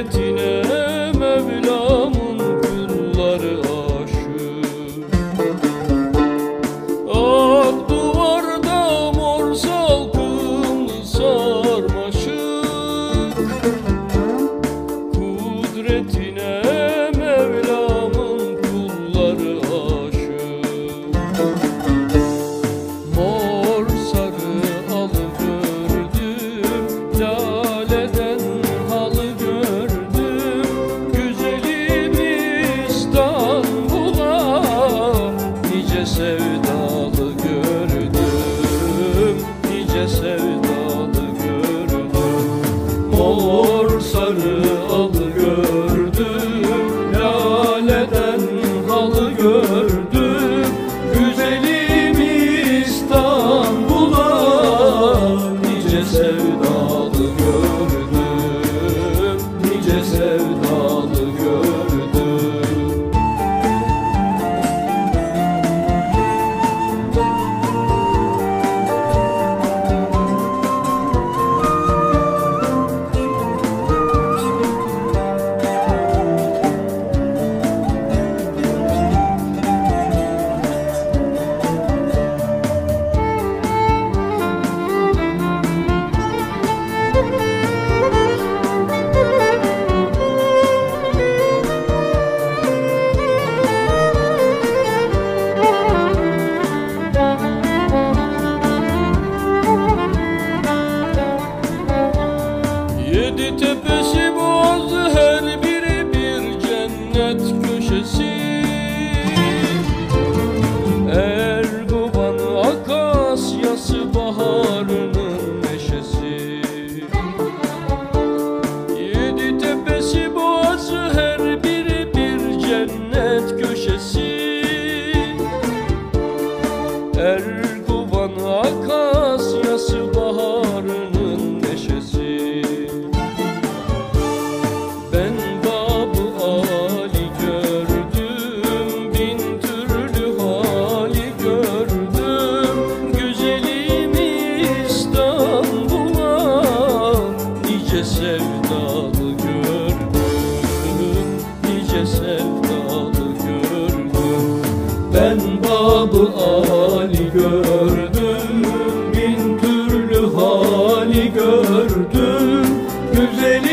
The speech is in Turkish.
Kudretine Mevlam'ın kulları aşık. Ak duvarda mor salkımlı sarmaşık. Kudretine Mevlam'ın kulları aşık. Mor sarı alı gördüm, laleden halı gördüm. Güzelim İstanbul'a nice sevdalı gördüm, nice sevdalı gördüm. Mor sarı alı gördüm, laleden halı gördüm. Güzelim İstanbul'a nice sevdalı gördüm, nice sevdalı gördüm. Yedi tepesi boğazı, her biri bir cennet köşesi. Erguvan Akasyası baharının neşesi. Yedi tepesi boğazı, her biri bir cennet köşesi. Erguvan Akasyası baharının neşesi. Ben Bab-ı Ali gördüm, bin türlü hali gördüm. Güzelim İstanbul'a nice sevdalı gördüm, nice sevdalı gördüm. Ben Bab-ı Ali gördüm, bin türlü hali gördüm. Güzelim